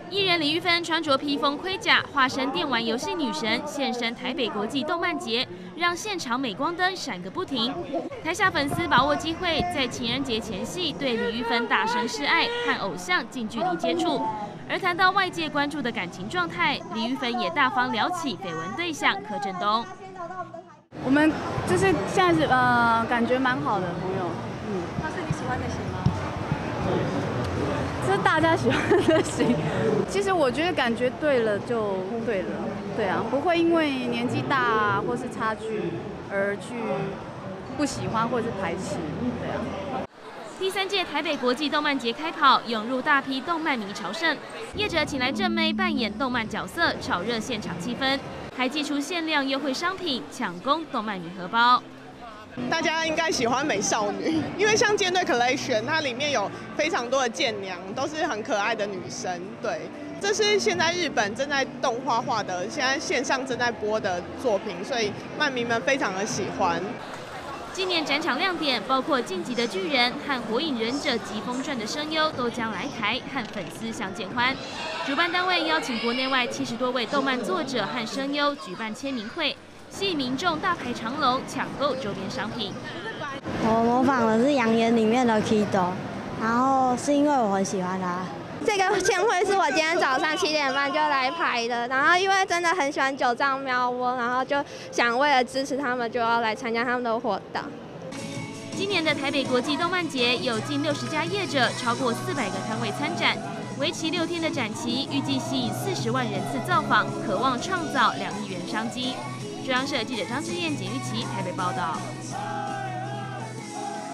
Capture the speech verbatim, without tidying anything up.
艺人李玉芬穿着披风盔甲，化身电玩游戏女神，现身台北国际动漫节，让现场镁光灯闪个不停。台下粉丝把握机会，在情人节前夕对李玉芬大声示爱，和偶像近距离接触。而谈到外界关注的感情状态，李玉芬也大方聊起绯闻对象柯震东。 我们就是现在是呃，感觉蛮好的朋友。嗯， 他是你喜欢的型吗？ 这是大家喜欢的型。其实我觉得感觉对了就对了，对啊，不会因为年纪大啊或是差距而去不喜欢或是排斥，对啊。 第三届台北国际动漫节开跑，涌入大批动漫迷朝圣，业者请来正妹扮演动漫角色，炒热现场气氛，还寄出限量优惠商品，抢攻动漫迷荷包。 大家应该喜欢美少女，因为像舰队 Collection， 它里面有非常多的舰娘，都是很可爱的女生。对，这是现在日本正在动画化的，现在线上正在播的作品，所以漫迷们非常的喜欢。 今年展场亮点包括《晋级的巨人》和《火影忍者疾风传》的声优都将来台和粉丝相见欢。主办单位邀请国内外七十多位动漫作者和声优举办签名会，吸引民众大排长龙抢购周边商品。 我模仿的是《羊眼》里面的 Kido， 然后是因为我很喜欢他。 这个签会是我今天早上七点半就来排的，然后因为真的很喜欢九藏喵窝，然后就想为了支持他们，就要来参加他们的活动。 今年的台北国际动漫节有近六十家业者，超过四百个摊位参展，为期六天的展期，预计吸引四十万人次造访，渴望创造两亿元商机。中央社记者张志燕、简玉琪台北报道。